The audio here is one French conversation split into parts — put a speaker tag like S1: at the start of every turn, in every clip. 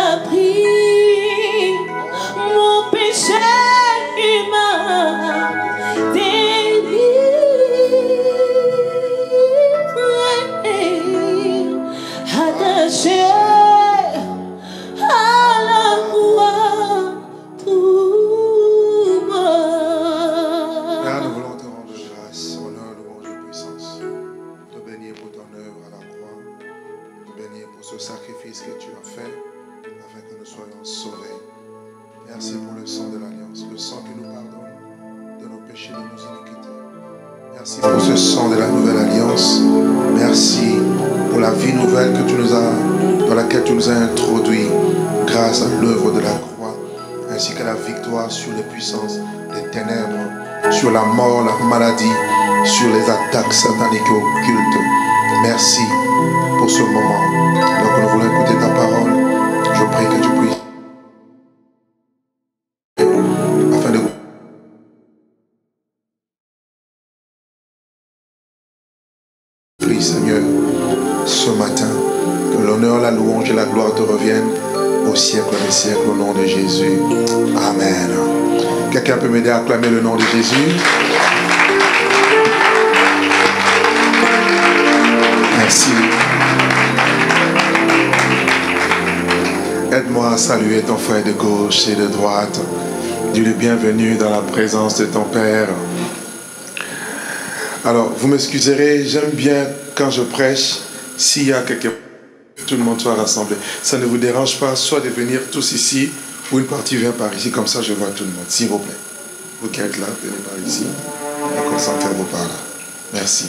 S1: a pris mon péché humain, délivré, attaché à la croix pour moi.
S2: Père, nous voulons te rendre grâce, honneur, louange et puissance. Te bénir pour ton œuvre à la croix. Te bénir pour ce sacrifice que tu as fait afin que nous soyons sauvés. Merci pour le sang de l'Alliance, le sang qui nous pardonne de nos péchés, de nos iniquités. Merci pour ce sang de la nouvelle Alliance. Merci pour la vie nouvelle que tu nous as, dans laquelle tu nous as introduits grâce à l'œuvre de la croix, ainsi que la victoire sur les puissances des ténèbres, sur la mort, la maladie, sur les attaques sataniques et occultes. Merci pour ce moment. Alors que nous voulons écouter ta parole, je prie que tu puisses, afin de prie, Seigneur, ce matin, que l'honneur, la louange et la gloire te reviennent au siècle des siècles, au nom de Jésus. Amen. Quelqu'un peut m'aider à acclamer le nom de Jésus? Merci. Aide-moi à saluer ton frère de gauche et de droite. Dis-lui bienvenue dans la présence de ton Père. Alors, vous m'excuserez, j'aime bien quand je prêche, s'il y a quelqu'un, tout le monde soit rassemblé. Ça ne vous dérange pas, soit de venir tous ici, ou une partie vient par ici, comme ça je vois tout le monde, s'il vous plaît. Vous qui êtes là, venez par ici, et concentrez-vous par là. Merci.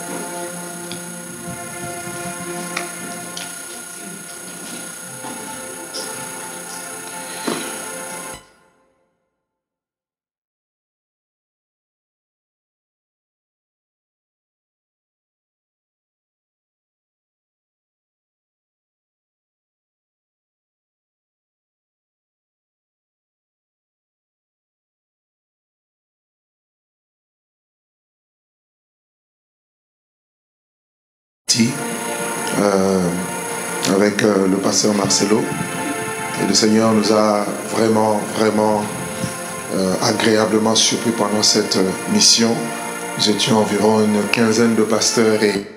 S2: Avec le pasteur Marcelo, et le Seigneur nous a vraiment agréablement surpris pendant cette mission. Nous étions environ une quinzaine de pasteurs et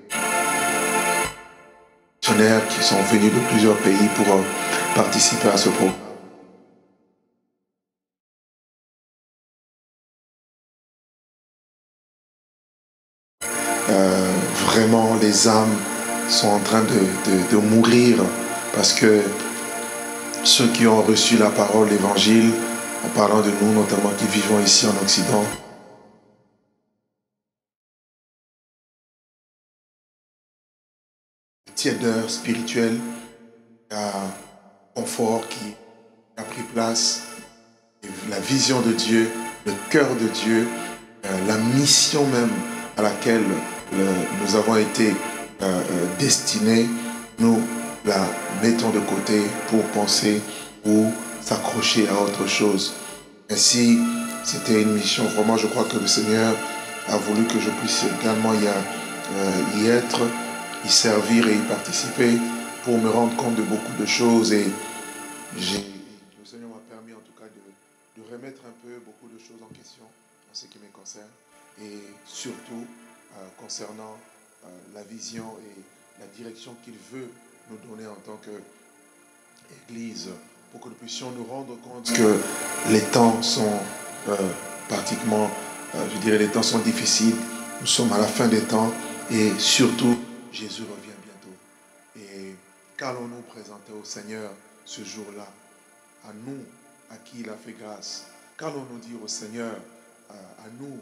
S2: missionnaires qui sont venus de plusieurs pays pour participer à ce programme. Vraiment, les âmes sont en train de mourir parce que ceux qui ont reçu la parole, l'évangile, en parlant de nous, notamment qui vivons ici en Occident, tiédeur spirituelle, un confort qui a pris place, la vision de Dieu, le cœur de Dieu, la mission même à laquelle nous avons été destinés, nous la mettons de côté pour penser ou s'accrocher à autre chose. Ainsi, c'était une mission, vraiment, je crois que le Seigneur a voulu que je puisse également y être, y servir et y participer pour me rendre compte de beaucoup de choses. Et le Seigneur m'a permis en tout cas de remettre un peu beaucoup de choses en question en ce qui me concerne. Et surtout concernant la vision et la direction qu'il veut nous donner en tant qu'Église, pour que nous puissions nous rendre compte que les temps sont pratiquement, je dirais, les temps sont difficiles. Nous sommes à la fin des temps et surtout, Jésus revient bientôt. Et qu'allons-nous présenter au Seigneur ce jour-là, à nous, à qui il a fait grâce? Qu'allons-nous dire au Seigneur, à nous,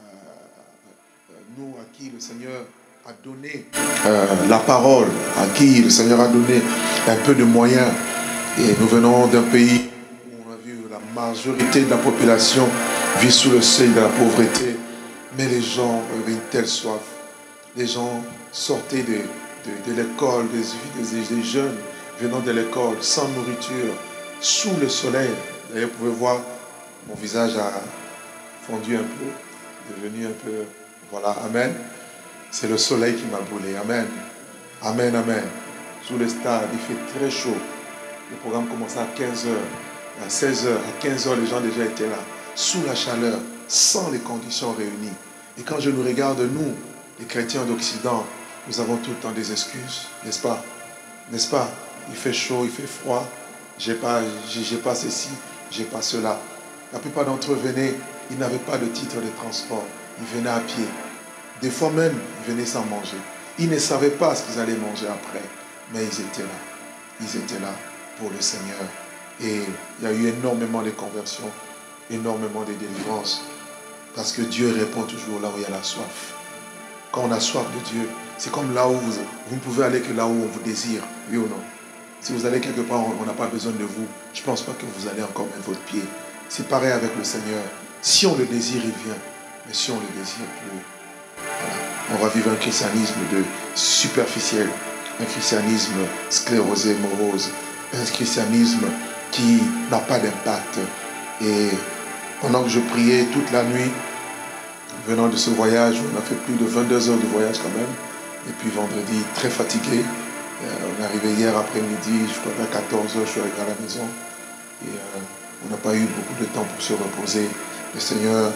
S2: nous à qui le Seigneur a donné la parole, à qui le Seigneur a donné un peu de moyens? Et nous venons d'un pays où on a vu la majorité de la population vit sous le seuil de la pauvreté, mais les gens avaient une telle soif. Les gens sortaient de l'école, des jeunes venant de l'école sans nourriture, sous le soleil. D'ailleurs, vous pouvez voir, mon visage a fondu un peu, devenu un peu... Voilà, amen. C'est le soleil qui m'a brûlé, amen. Amen, amen. Sous le stade, il fait très chaud. Le programme commençait à 15h, à 16h, à 15h, les gens déjà étaient là, sous la chaleur, sans les conditions réunies. Et quand je nous regarde, nous, les chrétiens d'Occident, nous avons tout le temps des excuses, n'est-ce pas? N'est-ce pas? Il fait chaud, il fait froid, j'ai pas ceci, j'ai pas cela. La plupart d'entre eux venaient, ils n'avaient pas de titre de transport, ils venaient à pied. Des fois même, ils venaient sans manger. Ils ne savaient pas ce qu'ils allaient manger après, mais ils étaient là. Ils étaient là pour le Seigneur. Et il y a eu énormément de conversions, énormément de délivrances, parce que Dieu répond toujours là où il y a la soif. Quand on a soif de Dieu, c'est comme là où vous ne pouvez aller que là où on vous désire, oui ou non? Si vous allez quelque part, on n'a pas besoin de vous. Je ne pense pas que vous allez encore mettre votre pied. C'est pareil avec le Seigneur. Si on le désire, il vient. Mais si on ne le désire plus, voilà. On va vivre un christianisme superficiel, un christianisme sclérosé, morose, un christianisme qui n'a pas d'impact. Et pendant que je priais toute la nuit, venant de ce voyage, on a fait plus de 22 heures de voyage quand même. Et puis vendredi, très fatigué. On est arrivé hier après-midi, je crois qu'à 14 heures, je suis arrivé à la maison. Et on n'a pas eu beaucoup de temps pour se reposer. Le Seigneur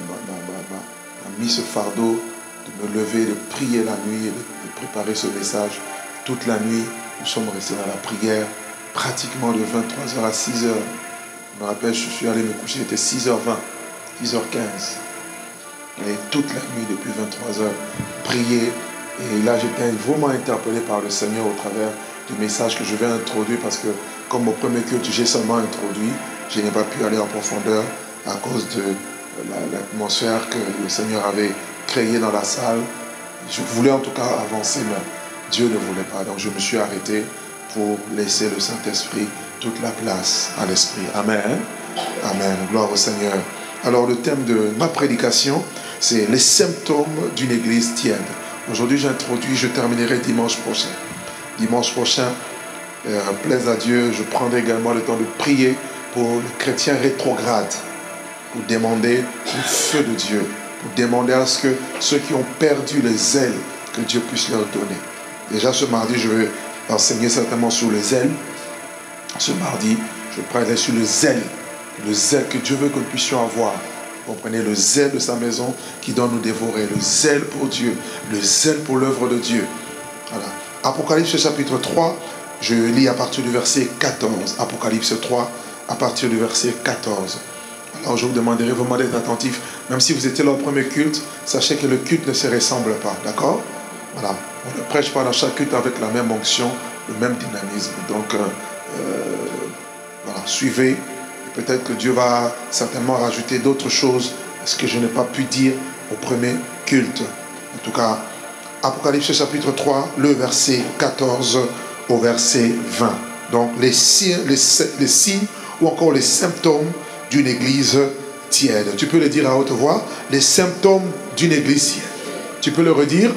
S2: m'a mis ce fardeau de me lever, de prier la nuit et de préparer ce message. Toute la nuit, nous sommes restés dans la prière, pratiquement de 23h à 6h. Je me rappelle, je suis allé me coucher, il était 6h20, 6h15. Et toute la nuit, depuis 23h, prier. Et là, j'étais vraiment interpellé par le Seigneur au travers du message que je vais introduire, parce que comme au premier culte, j'ai seulement introduit, je n'ai pas pu aller en profondeur à cause de l'atmosphère que le Seigneur avait créée dans la salle. Je voulais en tout cas avancer, mais Dieu ne voulait pas. Donc je me suis arrêté pour laisser le Saint-Esprit toute la place à l'Esprit. Amen. Amen. Gloire au Seigneur. Alors le thème de ma prédication, c'est les symptômes d'une église tiède. Aujourd'hui j'introduis, je terminerai dimanche prochain. Dimanche prochain, plaise à Dieu, je prendrai également le temps de prier pour les chrétiens rétrogrades, pour demander le feu de Dieu, pour demander à ce que ceux qui ont perdu le zèle, que Dieu puisse leur donner. Déjà ce mardi, je vais enseigner certainement sur le zèle. Ce mardi, je parlerai sur le zèle que Dieu veut que nous puissions avoir. Vous comprenez, le zèle de sa maison qui doit nous dévorer, le zèle pour Dieu, le zèle pour l'œuvre de Dieu. Voilà. Apocalypse chapitre 3, je lis à partir du verset 14. Apocalypse 3, à partir du verset 14. Alors je vous demanderai vraiment d'être attentif. Même si vous étiez là au premier culte, sachez que le culte ne se ressemble pas, d'accord? Voilà. On ne prêche pas dans chaque culte avec la même onction, le même dynamisme. Donc, voilà, suivez. Peut-être que Dieu va certainement rajouter d'autres choses à ce que je n'ai pas pu dire au premier culte. En tout cas, Apocalypse chapitre 3, le verset 14 au verset 20. Donc, les signes ou encore les symptômes d'une église tiède. Tu peux le dire à haute voix. Les symptômes d'une église tiède. Tu peux le redire?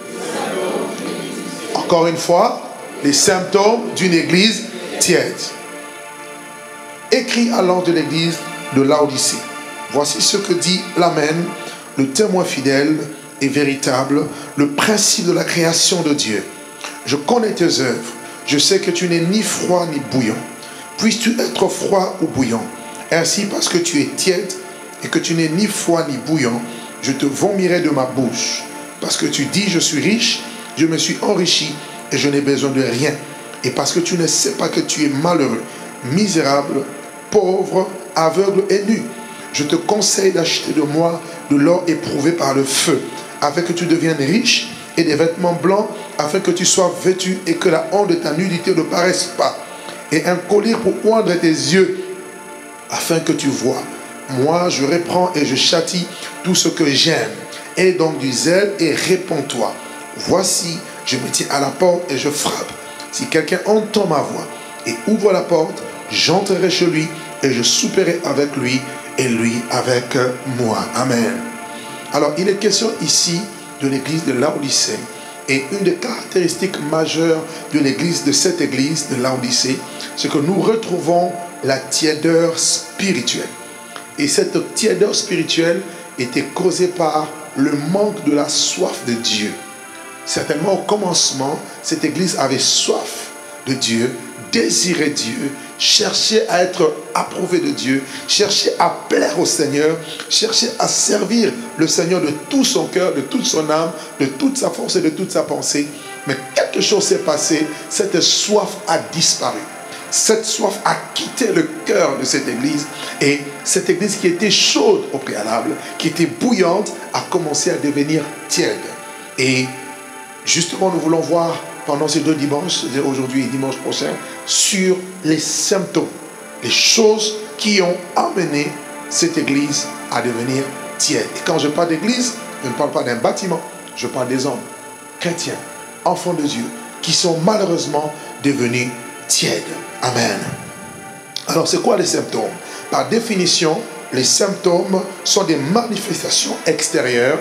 S2: Encore une fois, les symptômes d'une église tiède. Écrit à l'ange de l'église de Laodicée. Voici ce que dit l'Amen, le témoin fidèle et véritable, le principe de la création de Dieu. Je connais tes œuvres. Je sais que tu n'es ni froid ni bouillant. Puisses-tu être froid ou bouillant? Ainsi, parce que tu es tiède et que tu n'es ni froid ni bouillant, je te vomirai de ma bouche. Parce que tu dis, je suis riche, je me suis enrichi et je n'ai besoin de rien. Et parce que tu ne sais pas que tu es malheureux, misérable, pauvre, aveugle et nu. Je te conseille d'acheter de moi de l'or éprouvé par le feu, afin que tu deviennes riche, et des vêtements blancs, afin que tu sois vêtu et que la honte de ta nudité ne paraisse pas. Et un collier pour oindre tes yeux, afin que tu vois. Moi, je reprends et je châtie tout ce que j'aime. Aie donc du zèle et réponds-toi. Voici, je me tiens à la porte et je frappe. Si quelqu'un entend ma voix et ouvre la porte, j'entrerai chez lui et je souperai avec lui et lui avec moi. Amen. Alors, il est question ici de l'église de Laodicée. Et une des caractéristiques majeures de l'église, de cette église de Laodicée, c'est que nous retrouvons la tiédeur spirituelle. Et cette tiédeur spirituelle était causée par le manque de la soif de Dieu. Certainement, au commencement, cette église avait soif de Dieu, désirer Dieu, chercher à être approuvé de Dieu, chercher à plaire au Seigneur, chercher à servir le Seigneur de tout son cœur, de toute son âme, de toute sa force et de toute sa pensée. Mais quelque chose s'est passé, cette soif a disparu. Cette soif a quitté le cœur de cette église, et cette église qui était chaude au préalable, qui était bouillante, a commencé à devenir tiède. Et justement, nous voulons voir pendant ces 2 dimanches, aujourd'hui et dimanche prochain, sur les symptômes, les choses qui ont amené cette église à devenir tiède. Et quand je parle d'église, je ne parle pas d'un bâtiment, je parle des hommes chrétiens, enfants de Dieu, qui sont malheureusement devenus tièdes. Amen. Alors, c'est quoi les symptômes? Par définition, les symptômes sont des manifestations extérieures,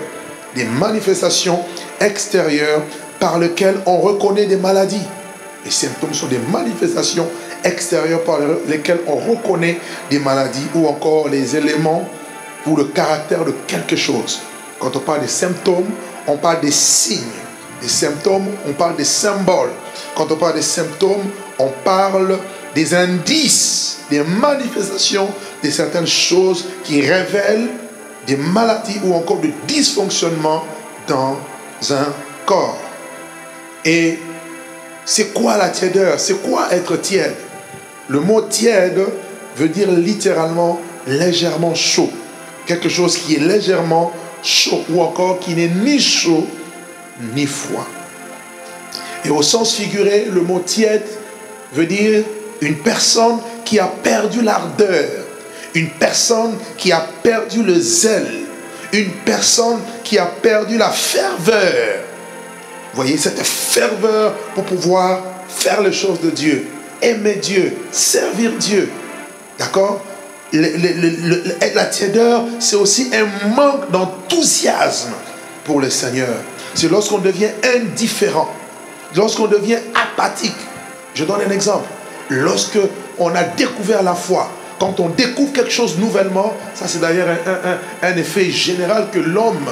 S2: par lesquelles on reconnaît des maladies. Les symptômes sont des manifestations extérieures par lesquelles on reconnaît des maladies, ou encore les éléments ou le caractère de quelque chose. Quand on parle des symptômes, on parle des signes. Des symptômes, on parle des symboles. Quand on parle des symptômes, on parle des indices, des manifestations de certaines choses qui révèlent des maladies ou encore des dysfonctionnements dans un corps. Et c'est quoi la tièdeur? C'est quoi être tiède? Le mot tiède veut dire littéralement légèrement chaud. Quelque chose qui est légèrement chaud, ou encore qui n'est ni chaud ni froid. Et au sens figuré, le mot tiède veut dire une personne qui a perdu l'ardeur, une personne qui a perdu le zèle, une personne qui a perdu la ferveur. Vous voyez, cette ferveur pour pouvoir faire les choses de Dieu, aimer Dieu, servir Dieu. D'accord? La tièdeur, c'est aussi un manque d'enthousiasme pour le Seigneur. C'est lorsqu'on devient indifférent, lorsqu'on devient apathique. Je donne un exemple. Lorsque on a découvert la foi, quand on découvre quelque chose nouvellement, ça c'est d'ailleurs un effet général que l'homme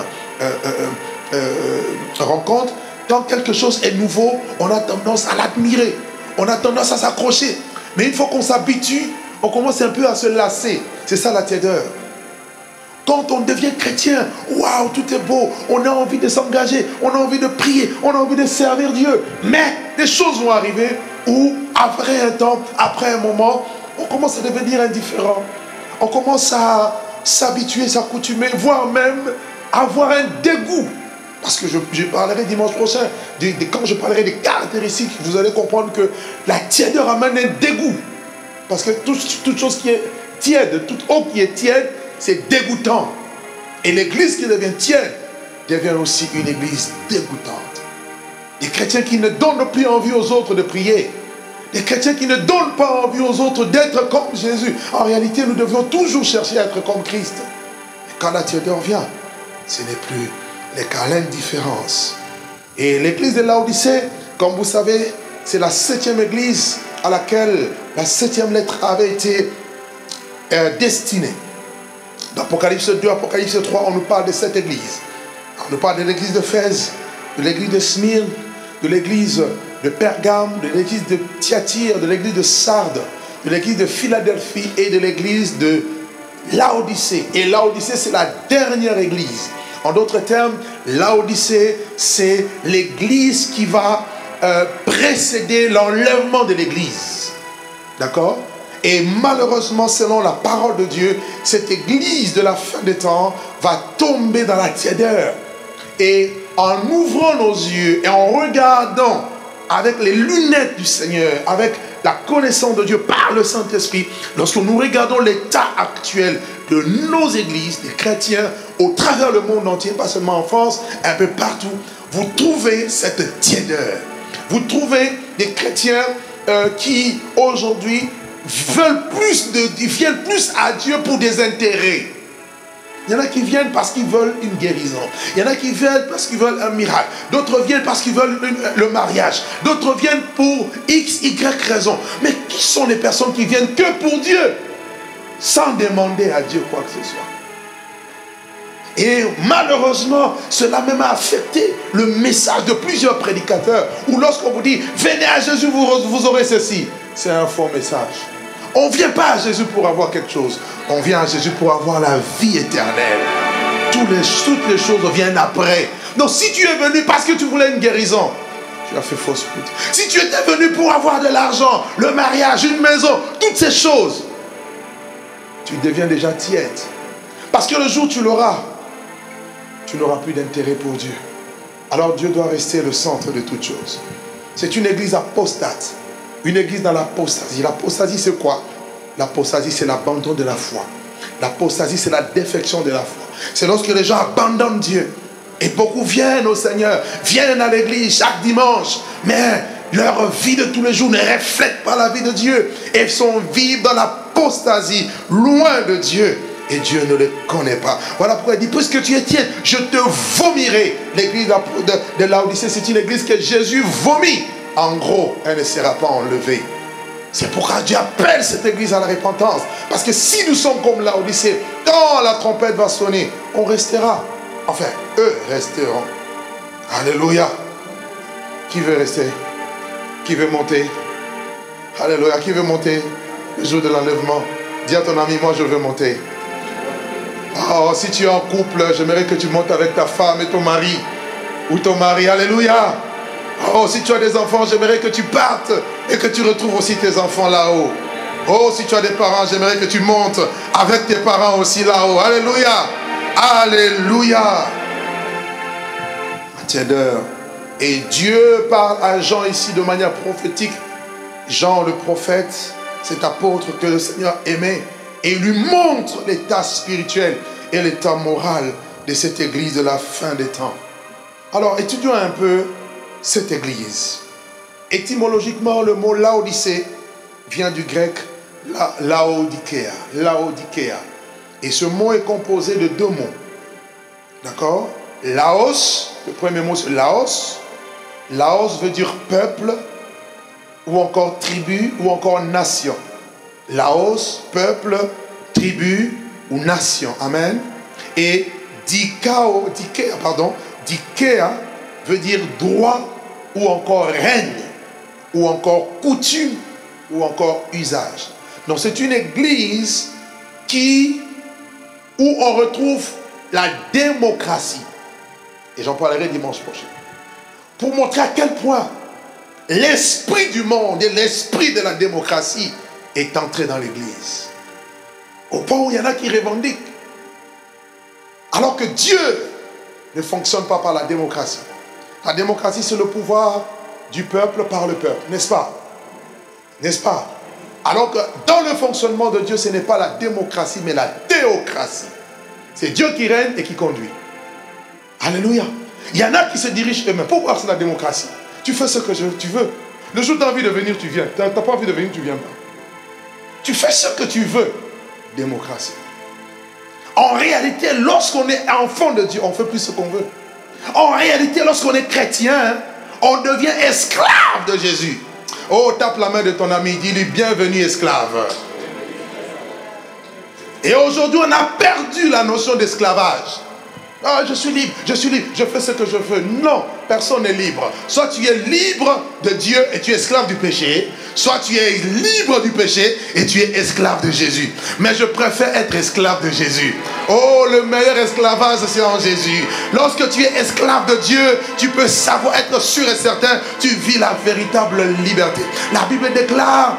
S2: rencontre. Quand quelque chose est nouveau, on a tendance à l'admirer, on a tendance à s'accrocher. Mais une fois qu'on s'habitue, on commence un peu à se lasser. C'est ça la tièdeur. Quand on devient chrétien, waouh, tout est beau, on a envie de s'engager, on a envie de prier, on a envie de servir Dieu. Mais des choses vont arriver où, après un temps, après un moment, on commence à devenir indifférent. On commence à s'habituer, s'accoutumer, voire même avoir un dégoût. Parce que je parlerai dimanche prochain, quand je parlerai des caractéristiques, vous allez comprendre que la tièdeur amène un dégoût. Parce que toute chose qui est tiède, toute eau qui est tiède, c'est dégoûtant. Et l'église qui devient tiède devient aussi une église dégoûtante. Des chrétiens qui ne donnent plus envie aux autres de prier. Des chrétiens qui ne donnent pas envie aux autres d'être comme Jésus. En réalité, nous devions toujours chercher à être comme Christ. Et quand la tièdeur vient, ce n'est plus les cas, l'indifférence. Et l'église de Laodicée, comme vous savez, c'est la 7e église à laquelle la 7e lettre avait été destinée. Dans Apocalypse 2, Apocalypse 3, on nous parle de cette église. On nous parle de l'église de Fès, de l'église de Smyrne, de l'église de Pergame, de l'église de Thyatire, de l'église de Sardes, de l'église de Philadelphie et de l'église de Laodicée. Et Laodicée, c'est la dernière église. En d'autres termes, Laodicée, c'est l'église qui va précéder l'enlèvement de l'église. D'accord? Et malheureusement, selon la parole de Dieu, cette église de la fin des temps va tomber dans la tièdeur. Et en ouvrant nos yeux et en regardant avec les lunettes du Seigneur, avec la connaissance de Dieu par le Saint-Esprit, lorsque nous regardons l'état actuel de nos églises, des chrétiens, au travers le monde entier, pas seulement en France, un peu partout, vous trouvez cette tièdeur. Vous trouvez des chrétiens qui, aujourd'hui, viennent plus à Dieu pour des intérêts. Il y en a qui viennent parce qu'ils veulent une guérison. Il y en a qui viennent parce qu'ils veulent un miracle. D'autres viennent parce qu'ils veulent le mariage. D'autres viennent pour X, Y raison. Mais qui sont les personnes qui viennent que pour Dieu, sans demander à Dieu quoi que ce soit? Et malheureusement, cela même a affecté le message de plusieurs prédicateurs. Où lorsqu'on vous dit, venez à Jésus, vous aurez ceci. C'est un faux message. On ne vient pas à Jésus pour avoir quelque chose. On vient à Jésus pour avoir la vie éternelle. Toutes les choses viennent après. Donc si tu es venu parce que tu voulais une guérison, tu as fait fausse route. Si tu étais venu pour avoir de l'argent, le mariage, une maison, toutes ces choses, tu deviens déjà tiède. Parce que le jour où tu l'auras, tu n'auras plus d'intérêt pour Dieu. Alors Dieu doit rester le centre de toutes choses. C'est une église apostate. Une église dans l'apostasie. L'apostasie, c'est quoi? L'apostasie, c'est l'abandon de la foi. L'apostasie, c'est la défection de la foi. C'est lorsque les gens abandonnent Dieu. Et beaucoup viennent au Seigneur, viennent à l'église chaque dimanche. Mais leur vie de tous les jours ne reflète pas la vie de Dieu. Et sont vivent dans l'apostasie, loin de Dieu. Et Dieu ne les connaît pas. Voilà pourquoi il dit, puisque tu es tiède, je te vomirai. L'église de Laodicée, c'est une église que Jésus vomit. En gros, elle ne sera pas enlevée. C'est pourquoi Dieu appelle cette église à la repentance. Parce que si nous sommes comme Laodicée, quand la trompette va sonner, on restera. Enfin, eux resteront. Alléluia. Qui veut rester? Qui veut monter? Alléluia. Qui veut monter le jour de l'enlèvement? Dis à ton ami, moi je veux monter. Oh, si tu es en couple, j'aimerais que tu montes avec ta femme et ton mari. Ou ton mari. Alléluia. Oh, si tu as des enfants, j'aimerais que tu partes et que tu retrouves aussi tes enfants là-haut. Oh, si tu as des parents, j'aimerais que tu montes avec tes parents aussi là-haut. Alléluia. Alléluia. Tièdeur. Et Dieu parle à Jean ici de manière prophétique. Jean le prophète, cet apôtre que le Seigneur aimait. Et il lui montre l'état spirituel et l'état moral de cette église de la fin des temps. Alors, étudions un peu cette église. Étymologiquement, le mot Laodicée vient du grec Laodikea. Laodikea. Et ce mot est composé de deux mots. D'accord? Laos, le premier mot c'est Laos. Laos veut dire peuple, ou encore tribu, ou encore nation. Laos, peuple, tribu ou nation. Amen. Et Dikea veut dire droit ou encore règne, ou encore coutume, ou encore usage. Donc c'est une église où on retrouve la démocratie. Et j'en parlerai dimanche prochain. Pour montrer à quel point l'esprit du monde et l'esprit de la démocratie est entré dans l'église. Au point où il y en a qui revendiquent. Alors que Dieu ne fonctionne pas par la démocratie. La démocratie, c'est le pouvoir du peuple par le peuple, n'est-ce pas? N'est-ce pas? Alors que dans le fonctionnement de Dieu, ce n'est pas la démocratie, mais la théocratie. C'est Dieu qui règne et qui conduit. Alléluia. Il y en a qui se dirigent eux-mêmes. Pourquoi c'est la démocratie? Tu fais ce que tu veux. Le jour où tu as envie de venir, tu viens. Tu n'as pas envie de venir, tu ne viens pas. Tu fais ce que tu veux. Démocratie. En réalité, lorsqu'on est enfant de Dieu, on ne fait plus ce qu'on veut. En réalité, lorsqu'on est chrétien, on devient esclave de Jésus. Oh, tape la main de ton ami, dis-lui bienvenue esclave. Et aujourd'hui, on a perdu la notion d'esclavage. Ah, je suis libre, je fais ce que je veux. Non, personne n'est libre. Soit tu es libre de Dieu et tu es esclave du péché, soit tu es libre du péché et tu es esclave de Jésus. Mais je préfère être esclave de Jésus. Oh, le meilleur esclavage, c'est en Jésus. Lorsque tu es esclave de Dieu, tu peux savoir, être sûr et certain, tu vis la véritable liberté. La Bible déclare,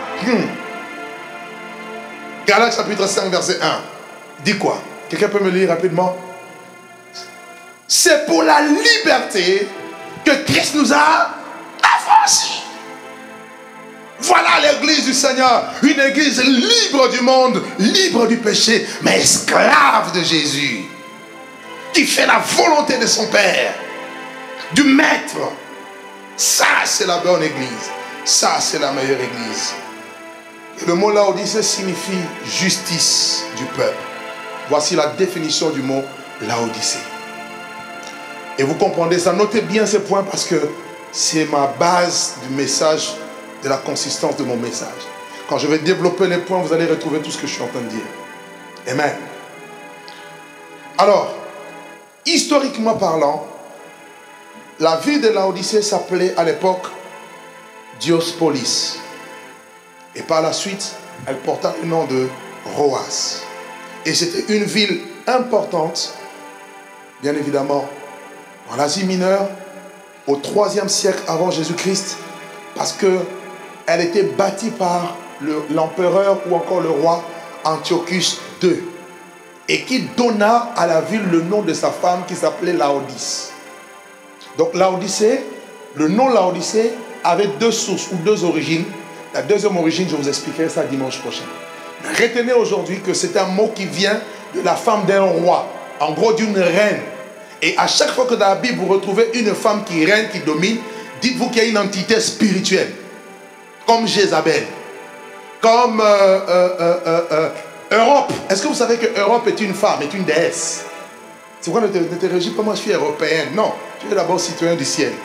S2: Galates chapitre 5, verset 1. Dit quoi? Quelqu'un peut me lire rapidement? C'est pour la liberté que Christ nous a affranchis. Voilà l'église du Seigneur. Une église libre du monde, libre du péché, mais esclave de Jésus. Qui fait la volonté de son Père, du Maître. Ça, c'est la bonne église. Ça, c'est la meilleure église. Et le mot Laodicée signifie justice du peuple. Voici la définition du mot Laodicée. Et vous comprenez ça, notez bien ces points parce que c'est ma base du message, de la consistance de mon message. Quand je vais développer les points, vous allez retrouver tout ce que je suis en train de dire. Amen. Alors, historiquement parlant, la ville de Laodicée s'appelait à l'époque Diospolis. Et par la suite, elle porta le nom de Roas. Et c'était une ville importante, bien évidemment, dans l'Asie mineure, au 3e siècle avant Jésus-Christ, parce qu'elle était bâtie par l'empereur ou encore le roi Antiochus II, et qui donna à la ville le nom de sa femme qui s'appelait Laodice. Donc Laodicée, le nom Laodicée avait deux sources ou deux origines. La deuxième origine, je vous expliquerai ça dimanche prochain. Retenez aujourd'hui que c'est un mot qui vient de la femme d'un roi, en gros d'une reine. Et à chaque fois que dans la Bible vous retrouvez une femme qui règne, qui domine, dites-vous qu'il y a une entité spirituelle, comme Jézabel, comme Europe. Est-ce que vous savez que Europe est une femme, est une déesse? C'est pourquoi ne te réjouis pas, moi je suis européen. Non, tu es d'abord citoyen du ciel.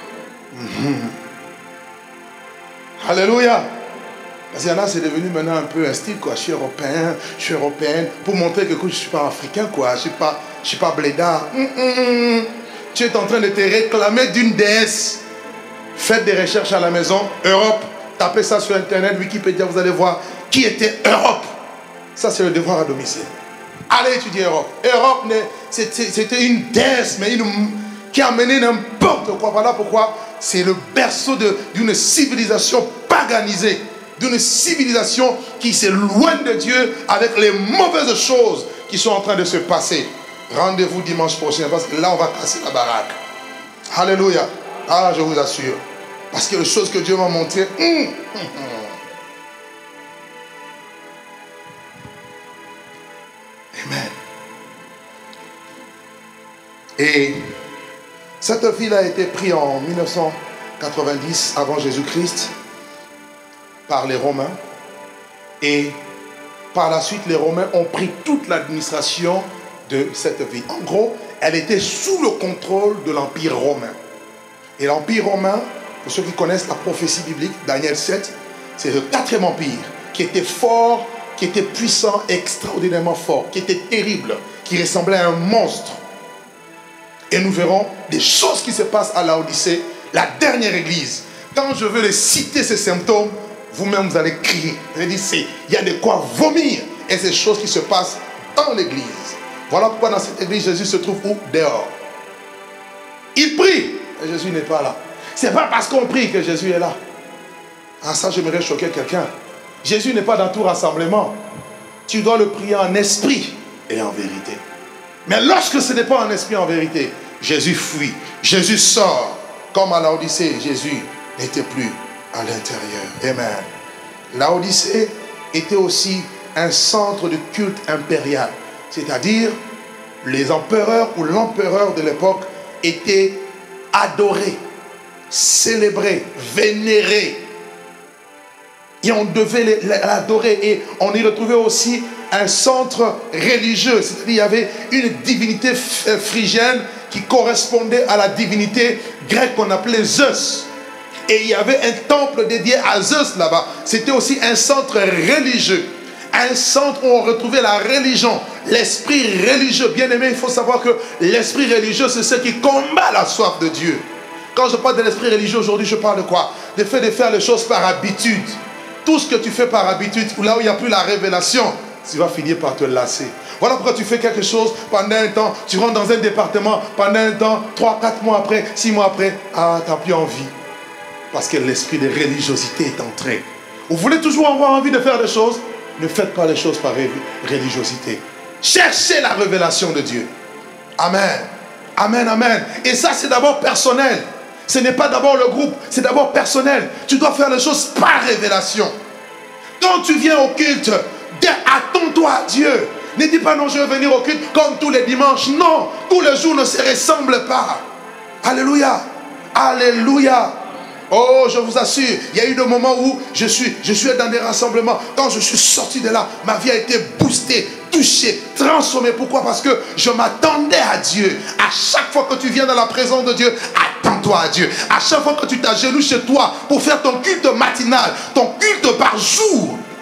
S2: Alléluia. Parce qu'il y en a, c'est devenu maintenant un peu un style, quoi. Je suis européen, je suis européenne, pour montrer que je ne suis pas africain, quoi. Je ne suis pas blédard. Tu es en train de te réclamer d'une déesse. Faites des recherches à la maison, Europe, tapez ça sur Internet, Wikipédia, vous allez voir qui était Europe. Ça, c'est le devoir à domicile. Allez étudier Europe. Europe, c'était une déesse, mais qui a mené n'importe quoi. Voilà pourquoi c'est le berceau d'une civilisation paganisée, d'une civilisation qui s'éloigne de Dieu avec les mauvaises choses qui sont en train de se passer. Rendez-vous dimanche prochain parce que là on va casser la baraque. Alléluia. Ah, je vous assure. Parce que les choses que Dieu m'a montrées. Amen. Et cette ville a été prise en 1990 avant Jésus-Christ par les Romains. Et par la suite, les Romains ont pris toute l'administration de cette ville. En gros, elle était sous le contrôle de l'Empire romain. Et l'Empire romain, pour ceux qui connaissent la prophétie biblique, Daniel 7, c'est le 4e empire qui était fort, qui était puissant, extraordinairement fort, qui était terrible, qui ressemblait à un monstre. Et nous verrons des choses qui se passent à Laodicée, la dernière église. Quand je veux les citer ces symptômes, vous-même vous allez crier. Vous allez dire, il y a de quoi vomir. Et ces choses qui se passent dans l'église. Voilà pourquoi dans cette église, Jésus se trouve où? Dehors. Il prie, et Jésus n'est pas là. C'est pas parce qu'on prie que Jésus est là. Ah, ça, j'aimerais choquer quelqu'un. Jésus n'est pas dans tout rassemblement. Tu dois le prier en esprit et en vérité. Mais lorsque ce n'est pas en esprit et en vérité, Jésus fuit, Jésus sort. Comme à Laodicée, Jésus n'était plus à l'intérieur. Amen. Laodicée était aussi un centre de culte impérial. C'est-à-dire, les empereurs ou l'empereur de l'époque étaient adorés, célébrés, vénérés. Et on devait l'adorer. Et on y retrouvait aussi un centre religieux. C'est-à-dire qu'il y avait une divinité phrygienne qui correspondait à la divinité grecque qu'on appelait Zeus. Et il y avait un temple dédié à Zeus là-bas. C'était aussi un centre religieux. Un centre où on retrouvait la religion, l'esprit religieux. Bien aimé, il faut savoir que l'esprit religieux, c'est ce qui combat la soif de Dieu. Quand je parle de l'esprit religieux aujourd'hui, je parle de quoi? De fait de faire les choses par habitude. Tout ce que tu fais par habitude, là où il n'y a plus la révélation, tu vas finir par te lasser. Voilà pourquoi tu fais quelque chose pendant un temps, tu rentres dans un département, pendant un temps, 3, 4 mois après, 6 mois après, ah, tu n'as plus envie. Parce que l'esprit de religiosité est entré. Vous voulez toujours avoir envie de faire des choses? Ne faites pas les choses par religiosité. Cherchez la révélation de Dieu. Amen. Amen, amen. Et ça, c'est d'abord personnel. Ce n'est pas d'abord le groupe, c'est d'abord personnel. Tu dois faire les choses par révélation. Quand tu viens au culte, attends-toi à Dieu. Ne dis pas non, je vais venir au culte comme tous les dimanches. Non, tous les jours ne se ressemblent pas. Alléluia. Alléluia. Oh, je vous assure, il y a eu des moments où je suis dans des rassemblements. Quand je suis sorti de là, ma vie a été boostée, touchée, transformée. Pourquoi? Parce que je m'attendais à Dieu. À chaque fois que tu viens dans la présence de Dieu, attends-toi à Dieu. À chaque fois que tu t'agenouilles chez toi pour faire ton culte matinal, ton culte par jour,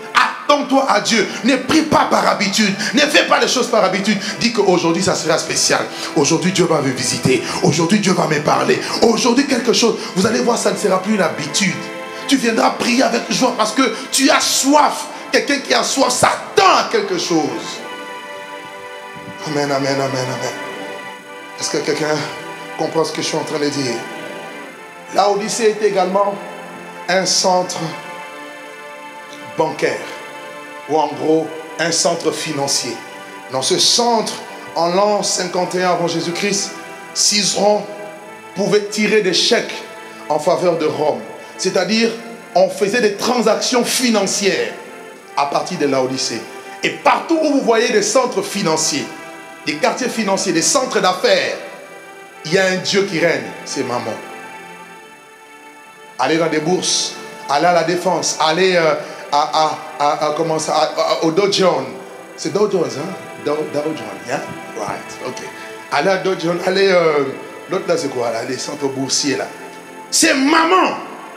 S2: Attends-toi à Dieu. Ne prie pas par habitude. Ne fais pas les choses par habitude. Dis qu'aujourd'hui, ça sera spécial. Aujourd'hui, Dieu va me visiter. Aujourd'hui, Dieu va me parler. Aujourd'hui, quelque chose. Vous allez voir, ça ne sera plus une habitude. Tu viendras prier avec joie parce que tu as soif. Quelqu'un qui a soif s'attend à quelque chose. Amen, amen, amen, amen. Est-ce que quelqu'un comprend ce que je suis en train de dire? Laodicée est également un centre bancaire, ou en gros un centre financier. Dans ce centre, en l'an 51 avant Jésus-Christ, Cicéron pouvait tirer des chèques en faveur de Rome. C'est-à-dire, on faisait des transactions financières à partir de Laodicée. Et partout où vous voyez des centres financiers, des quartiers financiers, des centres d'affaires, il y a un Dieu qui règne, c'est Mammon. Allez dans des bourses, allez à la Défense, allez au Dow Jones. C'est Dow Jones, hein? Dow Jones, yeah? Right, ok. Allez à Dow Jones, allez, l'autre là c'est quoi là? Les centres boursiers là. C'est Mammon.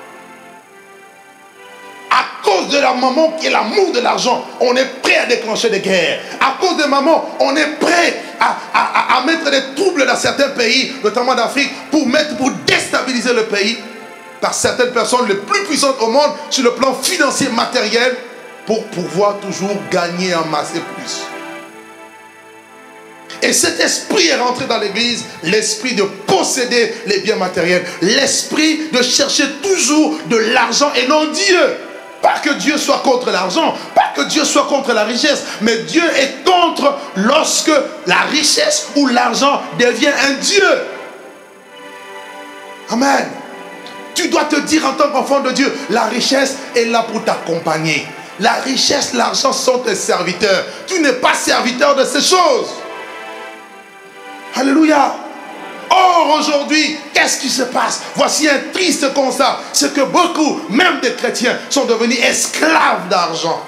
S2: À cause de la maman qui est l'amour de l'argent, on est prêt à déclencher des guerres. À cause de maman, on est prêt à mettre des troubles dans certains pays, notamment d'Afrique, pour déstabiliser le pays par certaines personnes les plus puissantes au monde sur le plan financier, matériel, pour pouvoir toujours gagner, amasser plus. Et cet esprit est rentré dans l'église, l'esprit de posséder les biens matériels, l'esprit de chercher toujours de l'argent et non Dieu. Pas que Dieu soit contre l'argent, pas que Dieu soit contre la richesse, mais Dieu est contre lorsque la richesse ou l'argent devient un Dieu. Amen. Tu dois te dire en tant qu'enfant de Dieu, la richesse est là pour t'accompagner. La richesse, l'argent sont tes serviteurs. Tu n'es pas serviteur de ces choses. Alléluia. Or aujourd'hui, qu'est-ce qui se passe? Voici un triste constat. C'est que beaucoup, même des chrétiens, sont devenus esclaves d'argent.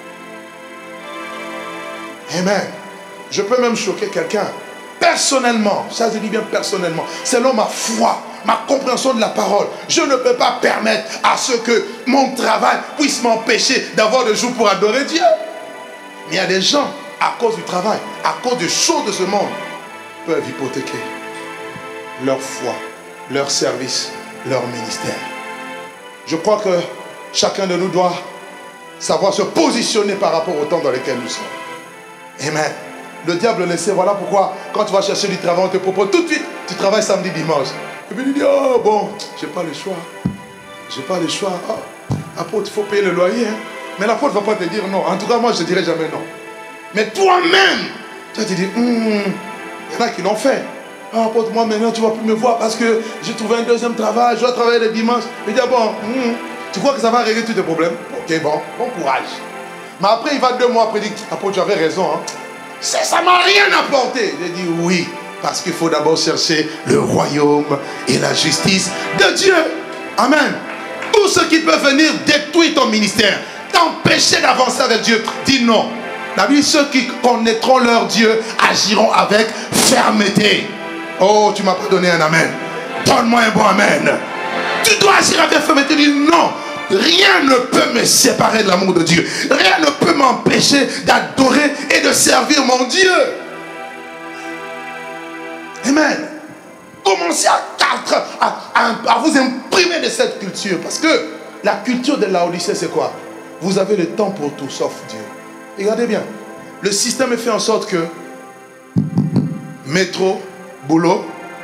S2: Amen. Je peux même choquer quelqu'un. Personnellement, ça je dis bien personnellement, selon ma foi, ma compréhension de la parole, je ne peux pas permettre à ce que mon travail puisse m'empêcher d'avoir le jour pour adorer Dieu. Mais il y a des gens, à cause du travail, à cause des choses de ce monde, peuvent hypothéquer leur foi, leur service, leur ministère. Je crois que chacun de nous doit savoir se positionner par rapport au temps dans lequel nous sommes. Amen. Le diable le sait, voilà pourquoi quand tu vas chercher du travail, on te propose tout de suite, tu travailles samedi, dimanche. Et puis tu dis, oh bon, j'ai pas le choix. J'ai pas le choix. Oh, apôtre, il faut payer le loyer. Hein. Mais l'apôtre ne va pas te dire non. En tout cas, moi, je ne dirai jamais non. Mais toi-même, tu vas te dire, il y en a qui l'ont fait. Ah, apôtre, moi maintenant, tu ne vas plus me voir parce que j'ai trouvé un deuxième travail, je dois travailler le dimanche. Il dit, bon, tu crois que ça va régler tous tes problèmes? Ok, bon courage. Mais après, il va 2 mois après, il dit, apôtre, tu avais raison. Hein. Ça ne m'a rien apporté. J'ai dit, oui, parce qu'il faut d'abord chercher le royaume et la justice de Dieu. Amen. Tout ce qui peut venir détruire ton ministère, t'empêcher d'avancer avec Dieu, dis non. La Bible dit, ceux qui connaîtront leur Dieu agiront avec fermeté. Oh, tu ne m'as pas donné un amen. Donne-moi un bon amen. Tu dois agir avec fermeté. Dis non. Rien ne peut me séparer de l'amour de Dieu. Rien ne peut m'empêcher d'adorer et de servir mon Dieu. Amen. Commencez à vous imprimer de cette culture. Parce que la culture de Laodicée, c'est quoi? Vous avez le temps pour tout sauf Dieu. Regardez bien. Le système est fait en sorte que métro, boulot,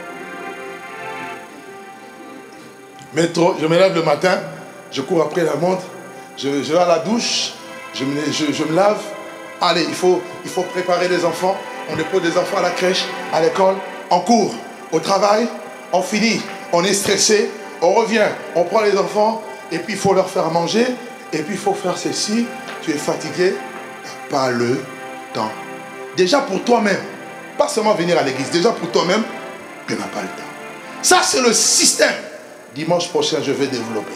S2: métro, je me lève le matin, je cours après la montre, je vais à la douche, je me lave. Allez, il faut préparer les enfants. On dépose des enfants à la crèche, à l'école, on court au travail, on finit, on est stressé, on revient, on prend les enfants, et puis il faut leur faire manger, et puis il faut faire ceci, tu es fatigué, pas le temps. Déjà pour toi-même, pas seulement venir à l'église, déjà pour toi-même, tu n'as pas le temps. Ça c'est le système. Dimanche prochain, je vais développer.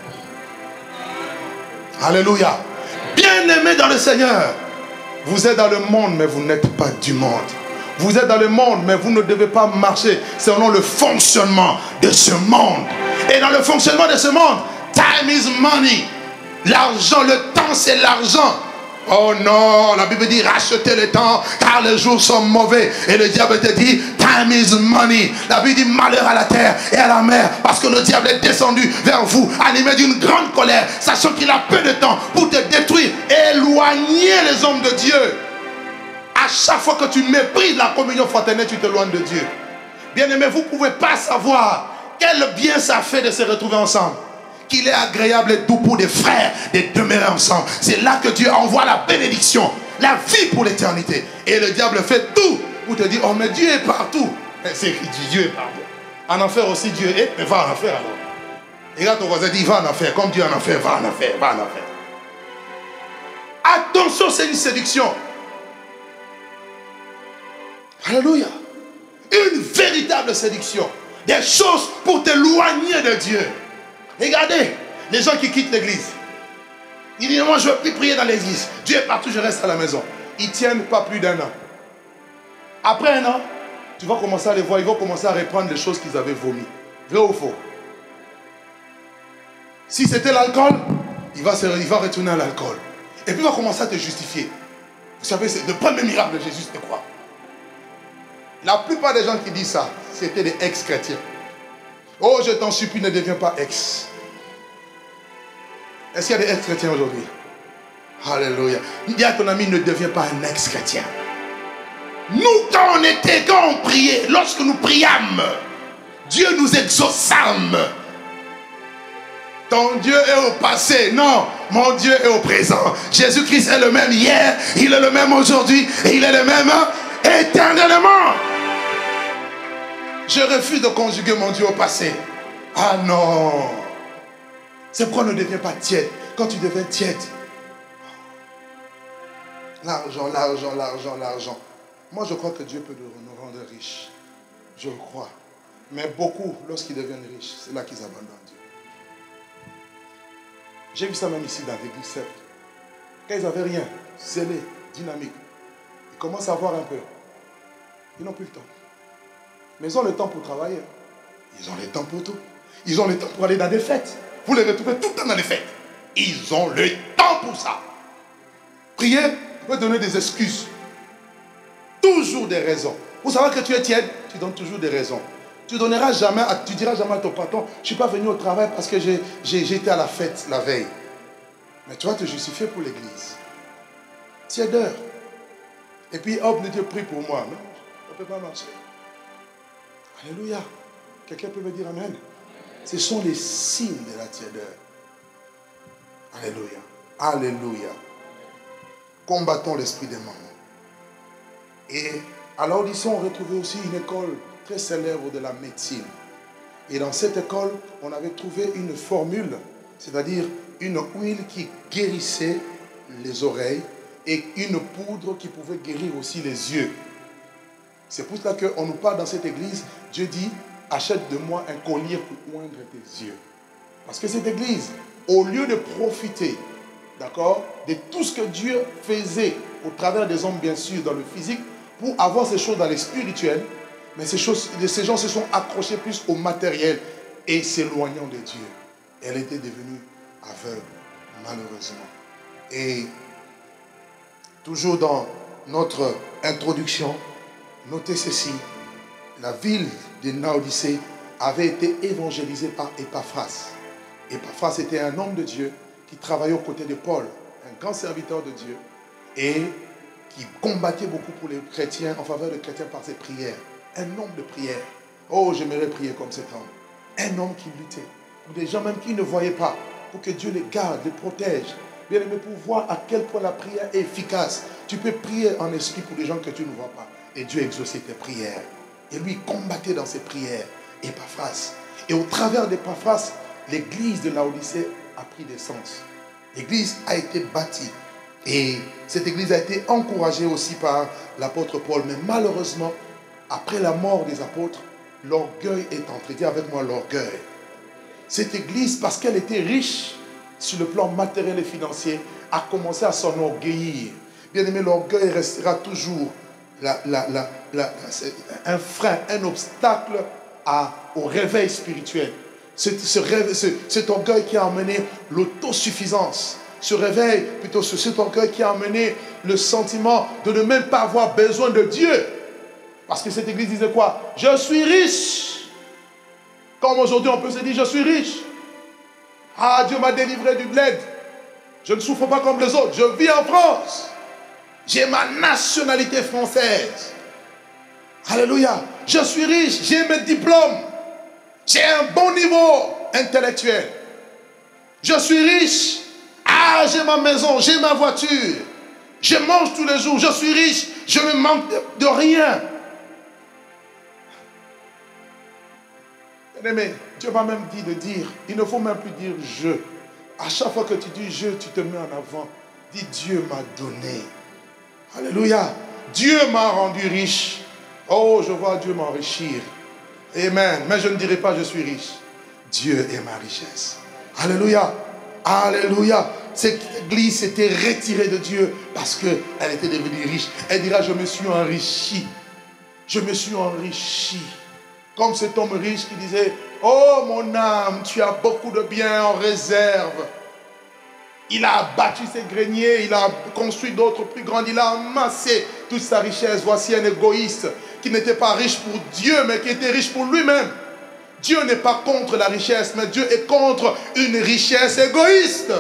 S2: Alléluia. Bien-aimés dans le Seigneur, vous êtes dans le monde, mais vous n'êtes pas du monde. Vous êtes dans le monde, mais vous ne devez pas marcher selon le fonctionnement de ce monde. Et dans le fonctionnement de ce monde, time is money. L'argent, le temps, c'est l'argent. Oh non, la Bible dit rachetez le temps car les jours sont mauvais. Et le diable te dit time is money. La Bible dit malheur à la terre et à la mer parce que le diable est descendu vers vous animé d'une grande colère, sachant qu'il a peu de temps pour te détruire et éloigner les hommes de Dieu. À chaque fois que tu méprises la communion fraternelle, tu t'éloignes de Dieu. Bien-aimés, vous ne pouvez pas savoir quel bien ça fait de se retrouver ensemble. Qu'il est agréable et doux pour des frères de demeurer ensemble. C'est là que Dieu envoie la bénédiction, la vie pour l'éternité. Et le diable fait tout pour te dire, oh mais Dieu est partout. C'est écrit, Dieu est partout. En enfer aussi Dieu est, mais va en enfer alors. Et là ton voisin dit, va en enfer. Comme Dieu en enfer, va en enfer, va en enfer. Attention, c'est une séduction. Alléluia. Une véritable séduction. Des choses pour t'éloigner de Dieu. Regardez, les gens qui quittent l'église. Ils disent, moi je ne veux plus prier dans l'église. Dieu est partout, je reste à la maison. Ils tiennent pas plus d'1 an. Après 1 an, tu vas commencer à les voir, ils vont commencer à reprendre les choses qu'ils avaient vomi. Vrai ou faux? Si c'était l'alcool, il va retourner à l'alcool. Et puis il va commencer à te justifier. Vous savez, c'est le premier miracle de Jésus, c'était quoi? La plupart des gens qui disent ça, c'était des ex-chrétiens. Oh, je t'en supplie, ne deviens pas ex. Est-ce qu'il y a des ex-chrétiens aujourd'hui? Alléluia. Dis à ton ami, ne deviens pas un ex-chrétien. Nous, quand on priait, lorsque nous priâmes, Dieu nous exauçâme. Ton Dieu est au passé. Non, mon Dieu est au présent. Jésus-Christ est le même hier, il est le même aujourd'hui, et il est le même éternellement. Je refuse de conjuguer mon Dieu au passé. Ah non. C'est pourquoi on ne devient pas tiède. Quand tu deviens tiède, l'argent, l'argent, l'argent, l'argent. Moi, je crois que Dieu peut nous rendre riches. Je le crois. Mais beaucoup, lorsqu'ils deviennent riches, c'est là qu'ils abandonnent Dieu. J'ai vu ça même ici dans l'église Sept. Quand ils n'avaient rien, zélé, dynamique, ils commencent à avoir un peu. Ils n'ont plus le temps. Mais ils ont le temps pour travailler. Ils ont le temps pour tout. Ils ont le temps pour aller dans des fêtes. Vous les retrouvez tout le temps dans les fêtes. Ils ont le temps pour ça. Prier peut donner des excuses. Toujours des raisons. Vous savez que tu es tiède, tu donnes toujours des raisons. Tu diras jamais à ton patron, je ne suis pas venu au travail parce que j'ai été à la fête la veille. Mais tu vas te justifier pour l'église. Tièdeur. Et puis, hop, Dieu prie pour moi. Non, ça ne peut pas marcher. Alléluia. Quelqu'un peut me dire amen? Ce sont les signes de la tièdeur. Alléluia. Alléluia. Combattons l'esprit des mamans. Et à l'audition, on retrouvait aussi une école très célèbre de la médecine. Et dans cette école, on avait trouvé une formule, c'est-à-dire une huile qui guérissait les oreilles et une poudre qui pouvait guérir aussi les yeux. C'est pour cela qu'on nous parle dans cette église. Dieu dit, achète de moi un collier pour oindre tes yeux. Parce que cette église, au lieu de profiter, d'accord, de tout ce que Dieu faisait au travers des hommes, bien sûr, dans le physique, pour avoir ces choses dans le spirituel, mais ces gens se sont accrochés plus au matériel et s'éloignant de Dieu. Elle était devenue aveugle, malheureusement. Et toujours dans notre introduction, notez ceci, la ville de Laodicée avait été évangélisée par Epaphras. Epaphras était un homme de Dieu qui travaillait aux côtés de Paul, un grand serviteur de Dieu, et qui combattait beaucoup pour les chrétiens, en faveur des chrétiens par ses prières. Un homme de prière. Oh, j'aimerais prier comme cet homme. Un homme qui luttait pour des gens même qui ne voyaient pas, pour que Dieu les garde, les protège. Bien aimé, pour voir à quel point la prière est efficace. Tu peux prier en esprit pour des gens que tu ne vois pas. Et Dieu exauçait tes prières. Et lui combattait dans ses prières. Epaphras. Et au travers d'Epaphras, l'église de Laodicée a pris des sens. L'église a été bâtie. Et cette église a été encouragée aussi par l'apôtre Paul. Mais malheureusement, après la mort des apôtres, l'orgueil est entré. Dis avec moi l'orgueil. Cette église, parce qu'elle était riche sur le plan matériel et financier, a commencé à s'enorgueillir. Bien aimé, l'orgueil restera toujours un frein, un obstacle au réveil spirituel. Cet orgueil qui a amené l'autosuffisance. ce réveil, plutôt sur cet orgueil qui a amené le sentiment de ne même pas avoir besoin de Dieu. Parce que cette église disait quoi? Je suis riche. Comme aujourd'hui on peut se dire, je suis riche. Ah, Dieu m'a délivré du bled. Je ne souffre pas comme les autres. Je vis en France. J'ai ma nationalité française. Alléluia. Je suis riche. J'ai mes diplômes. J'ai un bon niveau intellectuel. Je suis riche. Ah, j'ai ma maison. J'ai ma voiture. Je mange tous les jours. Je suis riche. Je ne manque de rien. Bien-aimé, Dieu m'a même dit de dire, il ne faut même plus dire je. À chaque fois que tu dis je, tu te mets en avant. Dis Dieu m'a donné. Alléluia. Dieu m'a rendu riche. Oh, je vois Dieu m'enrichir. Amen. Mais je ne dirai pas je suis riche. Dieu est ma richesse. Alléluia. Alléluia. Cette église s'était retirée de Dieu parce qu'elle était devenue riche. Elle dira, je me suis enrichi. Je me suis enrichi. Comme cet homme riche qui disait, oh mon âme, tu as beaucoup de biens en réserve. Il a bâti ses greniers, il a construit d'autres plus grands, il a amassé toute sa richesse. Voici un égoïste qui n'était pas riche pour Dieu, mais qui était riche pour lui-même. Dieu n'est pas contre la richesse, mais Dieu est contre une richesse égoïste.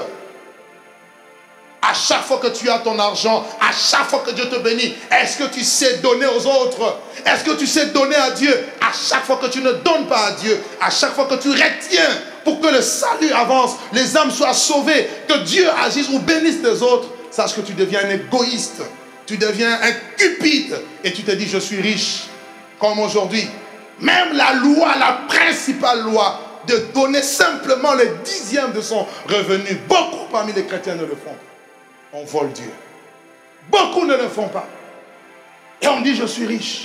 S2: À chaque fois que tu as ton argent, à chaque fois que Dieu te bénit, est-ce que tu sais donner aux autres? Est-ce que tu sais donner à Dieu? À chaque fois que tu ne donnes pas à Dieu, à chaque fois que tu retiens pour que le salut avance, les âmes soient sauvées, que Dieu agisse ou bénisse les autres, sache que tu deviens un égoïste, tu deviens un cupide et tu te dis je suis riche. Comme aujourd'hui, même la loi, la principale loi de donner simplement le 10e de son revenu, beaucoup parmi les chrétiens ne le font pas. On vole Dieu. Beaucoup ne le font pas. Et on dit je suis riche.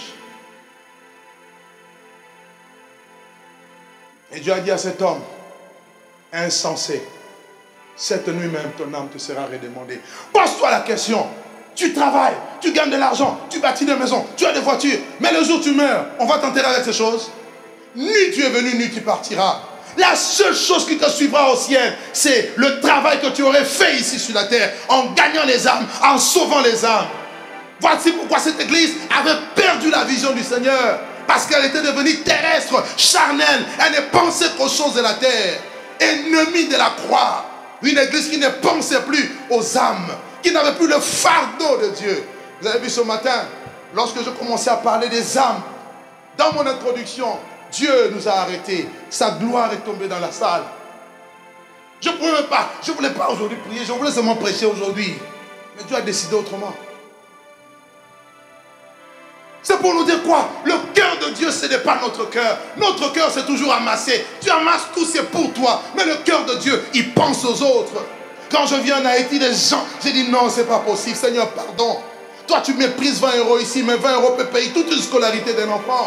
S2: Et Dieu a dit à cet homme, insensé, cette nuit même ton âme te sera redemandée. Pose-toi la question. Tu travailles, tu gagnes de l'argent, tu bâtis des maisons, tu as des voitures. Mais le jour où tu meurs, on va t'enterrer avec ces choses. Ni tu es venu, ni tu partiras. La seule chose qui te suivra au ciel, c'est le travail que tu aurais fait ici sur la terre, en gagnant les âmes, en sauvant les âmes. Voici pourquoi cette église avait perdu la vision du Seigneur. Parce qu'elle était devenue terrestre, charnelle. Elle ne pensait qu'aux choses de la terre. Ennemie de la croix. Une église qui ne pensait plus aux âmes, qui n'avait plus le fardeau de Dieu. Vous avez vu ce matin, lorsque je commençais à parler des âmes, dans mon introduction, Dieu nous a arrêtés. Sa gloire est tombée dans la salle. Je ne voulais pas aujourd'hui prier, je voulais seulement prêcher aujourd'hui. Mais Dieu a décidé autrement. C'est pour nous dire quoi? Le cœur de Dieu, ce n'est pas notre cœur. Notre cœur, c'est toujours amassé. Tu amasses tout, c'est pour toi. Mais le cœur de Dieu, il pense aux autres. Quand je viens en Haïti, les gens, j'ai dit non, c'est pas possible. Seigneur, pardon. Toi, tu méprises 20 € ici, mais 20 € peut payer toute une scolarité d'un enfant.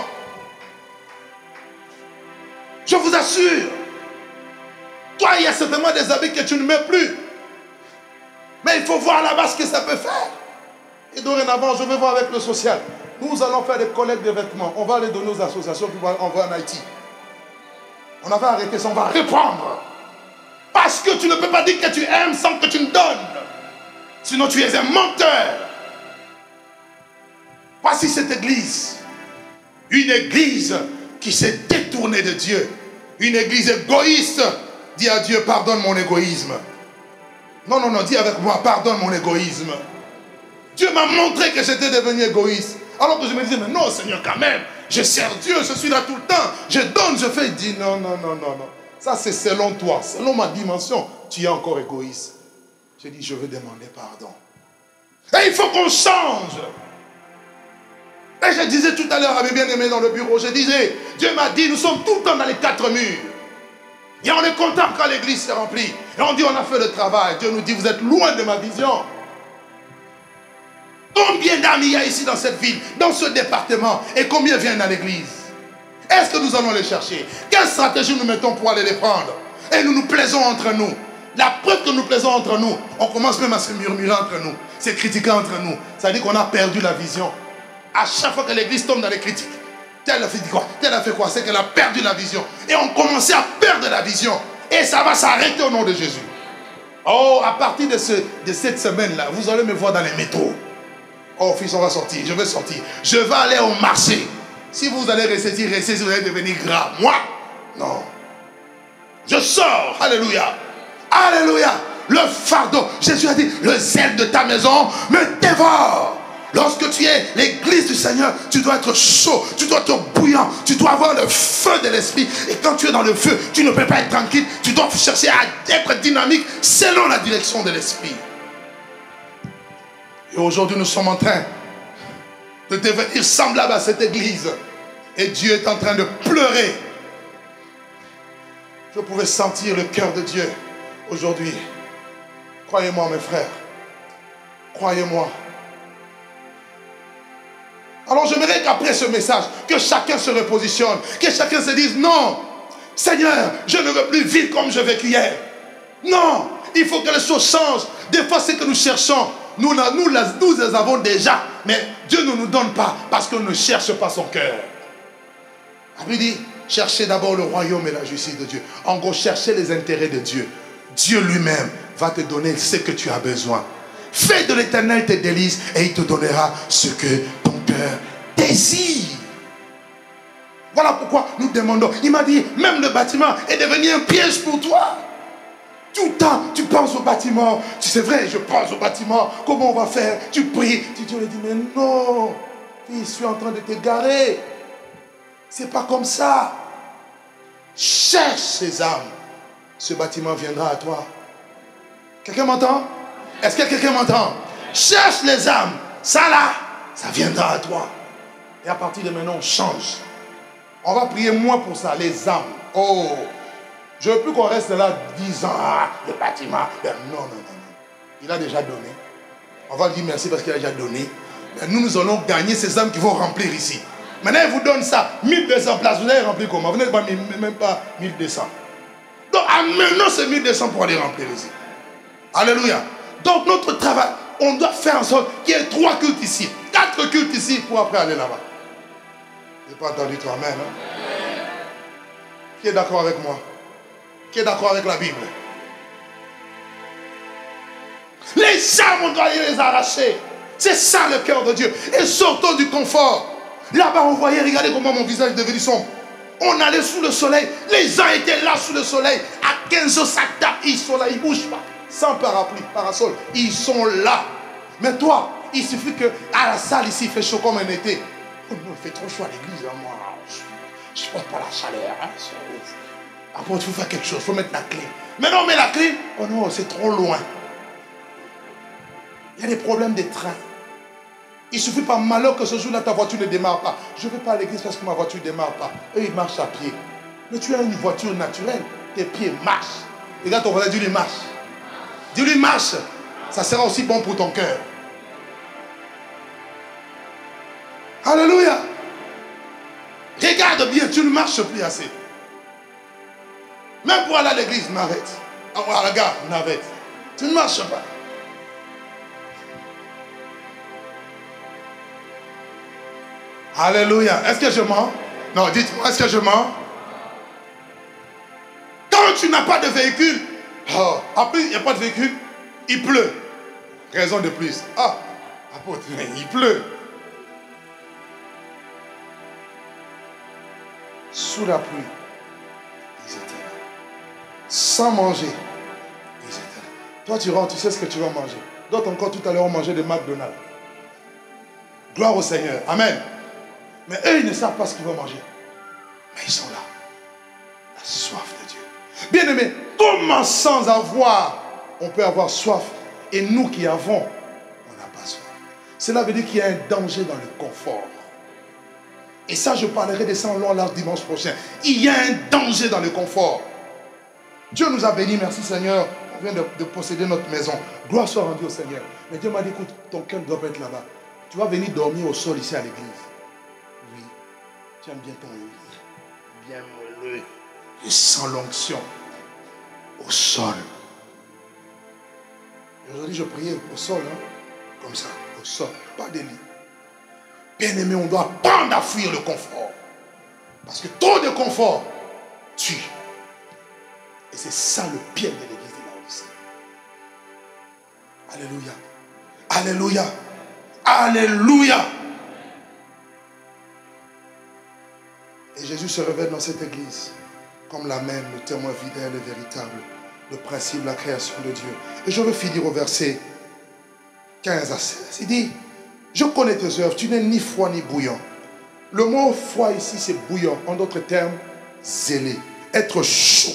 S2: Je vous assure. Toi, il y a certainement des habits que tu ne mets plus. Mais il faut voir là-bas ce que ça peut faire. Et dorénavant, je vais voir avec le social. Nous allons faire des collectes de vêtements. On va les donner aux associations qui vont envoyer en Haïti. On avait arrêté ça, on va reprendre. Parce que tu ne peux pas dire que tu aimes sans que tu ne donnes. Sinon tu es un menteur. Voici cette église. Une église qui s'est détournée de Dieu. Une église égoïste. Dis à Dieu, pardonne mon égoïsme. Non, non, non, dis avec moi, pardonne mon égoïsme. Dieu m'a montré que j'étais devenu égoïste. Alors que je me disais, mais non Seigneur, quand même, je sers Dieu, je suis là tout le temps, je donne, je fais. Il dit, non, non, non, non, non. Ça c'est selon toi, selon ma dimension, tu es encore égoïste. J'ai dit, je veux demander pardon. Et il faut qu'on change. Et je disais tout à l'heure à mes bien-aimés dans le bureau, je disais, Dieu m'a dit, nous sommes tout le temps dans les 4 murs. Et on est content quand l'église s'est remplie. Et on dit, on a fait le travail. Dieu nous dit, vous êtes loin de ma vision. Combien d'âmes il y a ici dans cette ville, dans ce département, et combien viennent à l'église? Est-ce que nous allons les chercher? Quelle stratégie nous mettons pour aller les prendre? Et nous nous plaisons entre nous. La preuve que nous plaisons entre nous, on commence même à se murmurer entre nous, se critiquer entre nous. Ça veut dire qu'on a perdu la vision. À chaque fois que l'église tombe dans les critiques, tel a fait quoi? Tel a fait quoi? C'est qu'elle a perdu la vision. Et on commençait à perdre la vision. Et ça va s'arrêter au nom de Jésus.
S3: Oh, à partir de cette semaine-là, vous allez me voir dans les métros. Oh, fils, on va sortir, je vais sortir. Je vais aller au marché. Si vous allez rester, vous allez devenir grave. Moi, non. Je sors, alléluia. Alléluia. Le fardeau, Jésus a dit, le zèle de ta maison me dévore. Lorsque tu es l'église du Seigneur, tu dois être chaud, tu dois être bouillant, tu dois avoir le feu de l'esprit. Et quand tu es dans le feu, tu ne peux pas être tranquille, tu dois chercher à être dynamique selon la direction de l'esprit. Et aujourd'hui, nous sommes en train de devenir semblables à cette église. Et Dieu est en train de pleurer. Je pouvais sentir le cœur de Dieu aujourd'hui. Croyez-moi, mes frères. Croyez-moi. Alors j'aimerais qu'après ce message, que chacun se repositionne, que chacun se dise, non, Seigneur, je ne veux plus vivre comme je vécu hier. Non, il faut que les choses changent. Des fois, ce que nous cherchons, nous les avons déjà, mais Dieu ne nous donne pas parce qu'on ne cherche pas son cœur. La Bible dit, cherchez d'abord le royaume et la justice de Dieu. En gros, cherchez les intérêts de Dieu. Dieu lui-même va te donner ce que tu as besoin. Fais de l'Éternel tes délices et il te donnera ce que ton cœur désire. Voilà pourquoi nous demandons. Il m'a dit, même le bâtiment est devenu un piège pour toi. Tout le temps, tu penses au bâtiment. C'est vrai, je pense au bâtiment. Comment on va faire? Tu pries. Dieu lui dit, mais non, je suis en train de t'égarer. C'est pas comme ça. Cherche ces âmes. Ce bâtiment viendra à toi. Quelqu'un m'entend? Est-ce que quelqu'un m'entend? Cherche les âmes. Ça là, ça viendra à toi. Et à partir de maintenant, on change. On va prier moins pour ça, les âmes. Oh, je ne veux plus qu'on reste là 10 ans. Ah, le bâtiment. Non, non, non, non. Il a déjà donné. On va lui dire merci parce qu'il a déjà donné. Mais nous allons gagner ces âmes qui vont remplir ici. Maintenant, il vous donne ça. 1200 places. Vous allez remplir comment? Vous n'êtes pas même pas 1200. Donc, amenons ces 1200 pour aller remplir ici. Alléluia. Donc, notre travail, on doit faire en sorte qu'il y ait 3 cultes ici, 4 cultes ici pour après aller là-bas. Je n'ai pas entendu toi-même. Hein? Qui est d'accord avec moi? Qui est d'accord avec la Bible? Les âmes, on doit les arracher. C'est ça le cœur de Dieu. Et sortons du confort. Là-bas, on voyait, regardez comment mon visage est devenu sombre. On allait sous le soleil. Les gens étaient là sous le soleil. À 15 heures, ça tape. Ils sont là, ils ne bougent pas. Sans parapluie, parasol. Ils sont là. Mais toi, il suffit qu'à la salle ici, il fait chaud comme un été. Oh non, il fait trop chaud à l'église. Hein, moi, je ne supporte pas la chaleur. Hein, après, il faut faire quelque chose. Il faut mettre la clé. Mais non, mais la clé, oh non, c'est trop loin. Il y a des problèmes de train. Il suffit par malheur que ce jour-là, ta voiture ne démarre pas. Je ne vais pas à l'église parce que ma voiture ne démarre pas. Eux, ils marchent à pied. Mais tu as une voiture naturelle. Tes pieds marchent. Regarde ton voisin, dis-lui marche. Dis-lui marche. Ça sera aussi bon pour ton cœur. Alléluia. Regarde bien, tu ne marches plus assez. Même pour aller à l'église, navette. À la gare, navette. Tu ne marches pas. Alléluia. Est-ce que je mens? Non, dites-moi, est-ce que je mens? Quand tu n'as pas de véhicule, oh, en plus, il n'y a pas de véhicule, il pleut. Raison de plus. Ah, apôtre, il pleut. Sous la pluie, ils étaient là. Sans manger, ils étaient là. Toi, tu rentres, tu sais ce que tu vas manger. D'autres encore, tout à l'heure, ont mangé des McDonald's. Gloire au Seigneur. Amen. Mais eux, ils ne savent pas ce qu'ils vont manger. Mais ils sont là. La soif de Dieu. Bien-aimés, comment sans avoir, on peut avoir soif? Et nous qui avons, on n'a pas soif. Cela veut dire qu'il y a un danger dans le confort. Et ça, je parlerai de ça en long large dimanche prochain. Il y a un danger dans le confort. Dieu nous a bénis, merci Seigneur. On vient de posséder notre maison. Gloire soit rendue au Seigneur. Mais Dieu m'a dit, écoute, ton cœur doit pas être là-bas. Tu vas venir dormir au sol ici à l'église. Oui. Tu aimes bien ton lit. Bien moelleux. Et sans l'onction. Au sol. Aujourd'hui, je priais au sol. Hein? Comme ça, au sol. Pas de lit. Bien-aimé, on doit apprendre à fuir le confort. Parce que trop de confort tue. Et c'est ça le piège de l'église de Laodicée. Alléluia. Alléluia. Alléluia. Et Jésus se révèle dans cette église comme l'amen, le témoin fidèle et véritable, le principe de la création de Dieu. Et je veux finir au verset 15 à 16. Il dit, je connais tes œuvres, tu n'es ni froid ni bouillant. Le mot froid ici, c'est bouillant. En d'autres termes, zélé. Être chaud.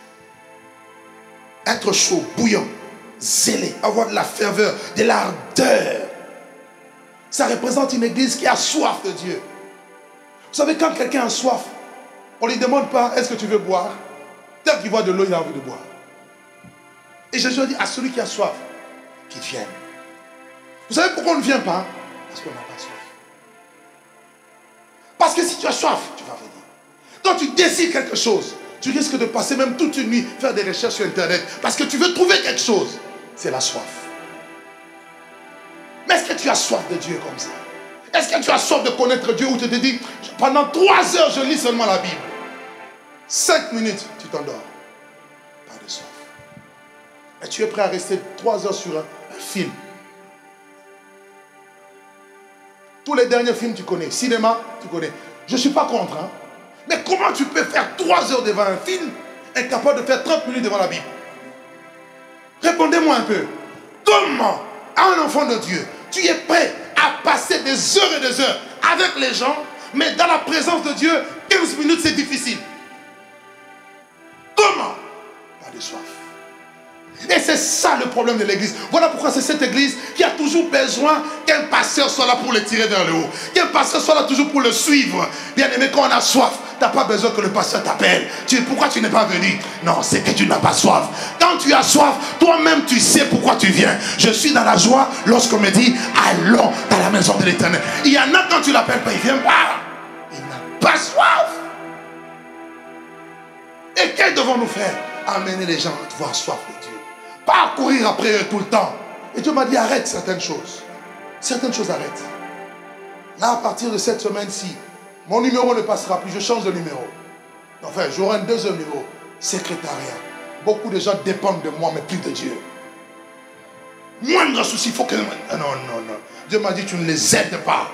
S3: Être chaud, bouillant, zélé, avoir de la ferveur, de l'ardeur. Ça représente une église qui a soif de Dieu. Vous savez, quand quelqu'un a soif, on ne lui demande pas, est-ce que tu veux boire? Dès qu'il voit de l'eau, il a envie de boire. Et Jésus a dit à celui qui a soif, qu'il vienne. Vous savez pourquoi on ne vient pas? Parce qu'on n'a pas soif. Parce que si tu as soif, tu vas venir. Quand tu décides quelque chose, tu risques de passer même toute une nuit faire des recherches sur Internet parce que tu veux trouver quelque chose. C'est la soif. Mais est-ce que tu as soif de Dieu comme ça? Est-ce que tu as soif de connaître Dieu ou tu te dis, pendant 3 heures, je lis seulement la Bible. 5 minutes, tu t'endors. Pas de soif. Et tu es prêt à rester 3 heures sur un film. Tous les derniers films, tu connais. Cinéma, tu connais. Je ne suis pas contre. Hein? Mais comment tu peux faire 3 heures devant un film, incapable de faire 30 minutes devant la Bible? Répondez-moi un peu. Comment, à un enfant de Dieu, tu es prêt à passer des heures et des heures avec les gens, mais dans la présence de Dieu, 15 minutes, c'est difficile? Comment? Pas de soif. Et c'est ça le problème de l'église. Voilà pourquoi c'est cette église qui a toujours besoin qu'un pasteur soit là pour le tirer vers le haut. Qu'un pasteur soit là toujours pour le suivre. Bien aimé, quand on a soif, tu n'as pas besoin que le pasteur t'appelle. Pourquoi tu n'es pas venu? Non, c'est que tu n'as pas soif. Quand tu as soif, toi-même tu sais pourquoi tu viens. Je suis dans la joie lorsqu'on me dit, allons dans la maison de l'Éternel. Il y en a quand tu l'appelles pas, il ne vient pas. Il n'a pas soif. Et qu'est-ce que devons-nous faire? Amener les gens à avoir soif de Dieu. Pas courir après eux tout le temps. Et Dieu m'a dit, arrête certaines choses. Certaines choses, arrête. Là, à partir de cette semaine-ci, mon numéro ne passera plus. Je change de numéro. Enfin, j'aurai un deuxième numéro. Secrétariat. Beaucoup de gens dépendent de moi, mais plus de Dieu. Moindre souci, il faut que... Non, non, non. Dieu m'a dit, tu ne les aides pas.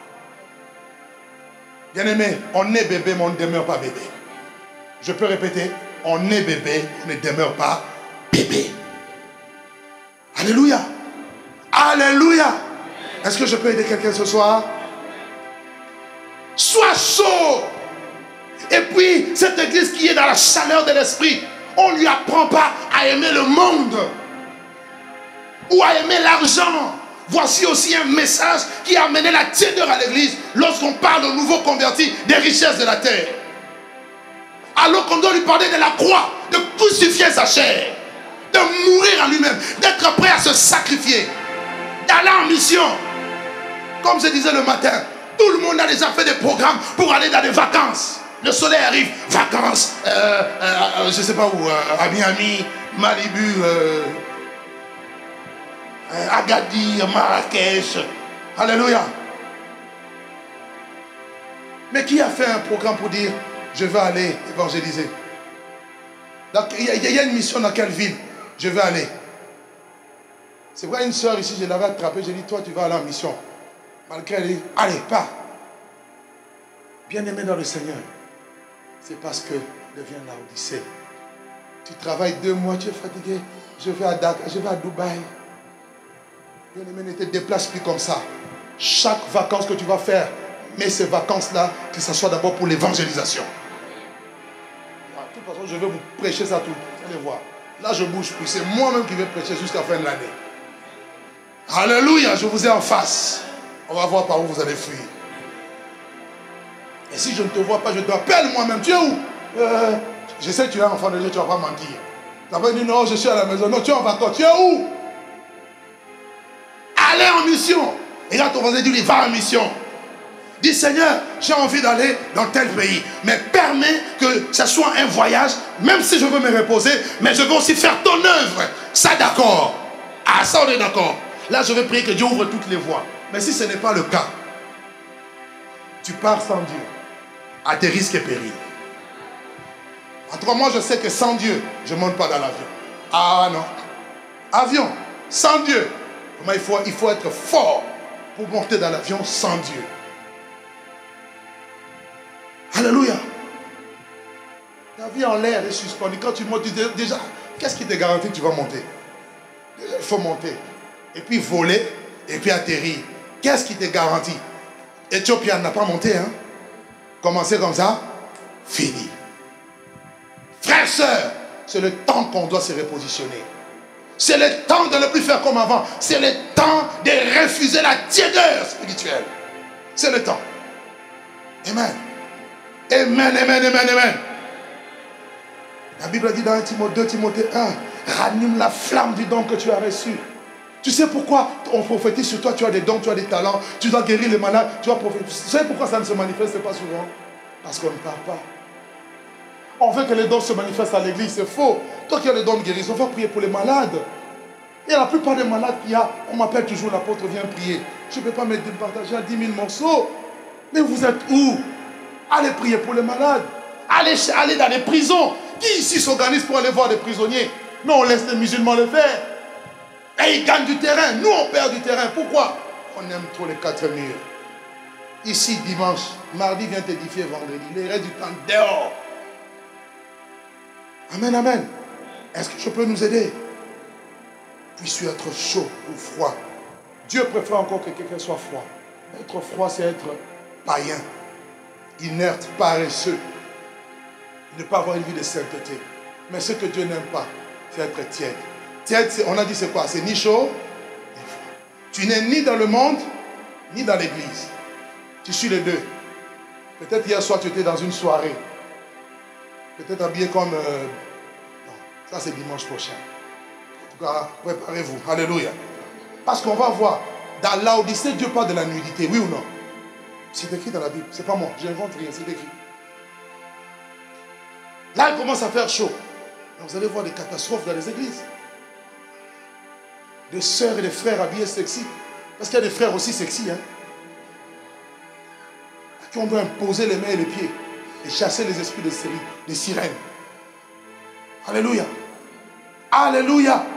S3: Bien-aimé, on est bébé, mais on ne demeure pas bébé. Je peux répéter, on est bébé, on ne demeure pas bébé. Alléluia. Alléluia. Est-ce que je peux aider quelqu'un ce soir? Sois chaud. Et puis, cette église qui est dans la chaleur de l'esprit, on ne lui apprend pas à aimer le monde ou à aimer l'argent. Voici aussi un message qui a amené la tiédeur à l'église lorsqu'on parle aux nouveaux convertis des richesses de la terre. Alors qu'on doit lui parler de la croix, de crucifier sa chair, de mourir à lui-même, d'être prêt à se sacrifier, d'aller en mission. Comme je disais le matin, tout le monde a déjà fait des programmes pour aller dans des vacances. Le soleil arrive, vacances, je ne sais pas où, à Miami, Malibu, Agadir, Marrakech. Alléluia. Mais qui a fait un programme pour dire, je vais aller évangéliser? Il y a une mission dans quelle ville? Je vais aller. C'est vrai, une soeur ici, je l'avais attrapée, j'ai dit, toi tu vas aller en mission. Malgré elle dit, allez, pars. Bien-aimé dans le Seigneur, c'est parce que devient l'Odyssée. Tu travailles 2 mois, tu es fatigué. Je vais à Dakar, je vais à Dubaï. Bien-aimé, ne te déplace plus comme ça. Chaque vacances que tu vas faire, mets ces vacances-là, que ce soit d'abord pour l'évangélisation. De toute façon, je vais vous prêcher ça tout. Vous allez voir. Là, je bouge plus. C'est moi-même qui vais prêcher jusqu'à la fin de l'année. Alléluia, je vous ai en face. On va voir par où vous allez fuir. Et si je ne te vois pas, je te appelle moi-même. Tu es où? Je sais que tu es un enfant de Dieu, tu ne vas pas mentir. Tu vas pas dire non, je suis à la maison. Non, tu es en vacances. Tu es où? Allez en mission. Et là, ton voisin dit, va en mission. Dis, Seigneur, j'ai envie d'aller dans tel pays. Mais permets que ce soit un voyage, même si je veux me reposer, mais je veux aussi faire ton œuvre. Ça, d'accord. Ah, ça, on est d'accord. Là, je vais prier que Dieu ouvre toutes les voies. Mais si ce n'est pas le cas, tu pars sans Dieu, à tes risques et périls. En tout cas, moi, je sais que sans Dieu, je ne monte pas dans l'avion. Ah non. Avion, sans Dieu. Comment il faut être fort pour monter dans l'avion sans Dieu. Alléluia. Ta vie en l'air est suspendue. Quand tu montes, tu dis déjà, qu'est-ce qui te garantit que tu vas monter? Déjà, il faut monter. Et puis voler, et puis atterrir. Qu'est-ce qui te garantit? Éthiopien n'a pas monté, hein? Commencer comme ça, fini. Frères, sœurs, c'est le temps qu'on doit se repositionner. C'est le temps de ne plus faire comme avant. C'est le temps de refuser la tiédeur spirituelle. C'est le temps. Amen. Amen, amen, amen, amen. La Bible dit dans 2 Timothée 1, ranime la flamme du don que tu as reçu. Tu sais pourquoi on prophétise sur toi, tu as des dons, tu as des talents, tu dois guérir les malades, tu dois prophétiser. Tu sais pourquoi ça ne se manifeste pas souvent? Parce qu'on ne parle pas. On veut que les dons se manifestent à l'église, c'est faux. Toi qui as les dons de guérison, on va prier pour les malades. Et la plupart des malades qu'il y a, on m'appelle toujours l'apôtre, viens prier. Je ne peux pas me partager à 10 000 morceaux. Mais vous êtes où? Allez prier pour les malades. Allez dans les prisons. Qui ici s'organise pour aller voir des prisonniers? Non, on laisse les musulmans le faire. Et ils gagnent du terrain. Nous, on perd du terrain. Pourquoi? On aime trop les 4 murs. Ici, dimanche, mardi vient t'édifier vendredi. Les restes du temps dehors. Amen, amen. Est-ce que je peux nous aider? Puisses-tu être chaud ou froid? Dieu préfère encore que quelqu'un soit froid. Être froid, c'est être païen, inerte, paresseux. Ne pas avoir une vie de sainteté. Mais ce que Dieu n'aime pas, c'est être tiède. Tiède, on a dit c'est quoi? C'est ni chaud, ni froid. Tu n'es ni dans le monde, ni dans l'église. Tu suis les deux. Peut-être hier soir, tu étais dans une soirée. Peut-être habillé comme... non, ça c'est dimanche prochain. En tout cas, préparez-vous. Alléluia. Parce qu'on va voir, dans l'Odyssée, Dieu parle de la nudité, oui ou non? C'est écrit dans la Bible. C'est pas moi, je n'invente rien, c'est écrit. Là, il commence à faire chaud. Vous allez voir des catastrophes dans les églises. Des sœurs et des frères habillés sexy. Parce qu'il y a des frères aussi sexy, hein. À qui on doit imposer les mains et les pieds. Et chasser les esprits de sirènes. Alléluia. Alléluia.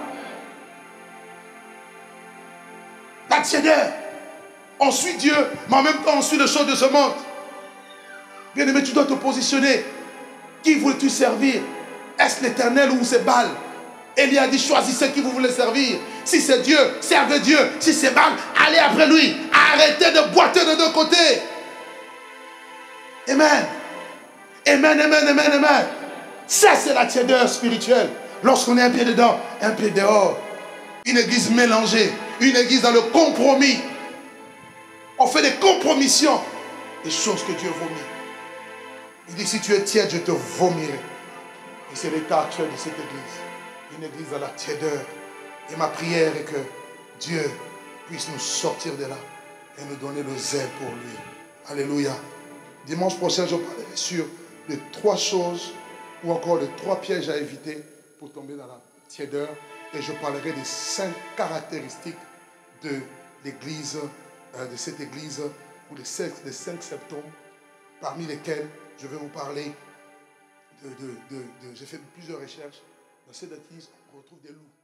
S3: La tiédeur. On suit Dieu, mais en même temps on suit les choses de ce monde. Bien aimé, tu dois te positionner. Qui veux-tu servir? Est-ce l'Éternel ou c'est Baal? Élie a dit, choisissez qui vous voulez servir. Si c'est Dieu, servez Dieu. Si c'est Baal, allez après lui. Arrêtez de boiter de deux côtés. Amen. Amen, amen, amen, amen. Ça, c'est la tiédeur spirituelle. Lorsqu'on est un pied dedans, un pied dehors. Une église mélangée. Une église dans le compromis. On fait des compromissions. Des choses que Dieu vomit. Il dit, si tu es tiède, je te vomirai. Et c'est l'état actuel de cette église. Une église dans la tiédeur. Et ma prière est que Dieu puisse nous sortir de là et nous donner le zèle pour lui. Alléluia. Dimanche prochain, je parlerai sur les 3 choses ou encore les 3 pièges à éviter pour tomber dans la tiédeur. Et je parlerai des 5 caractéristiques de l'église, de cette église, ou des 5 symptômes, parmi lesquels je vais vous parler j'ai fait plusieurs recherches. Dans cette église, on retrouve des loups.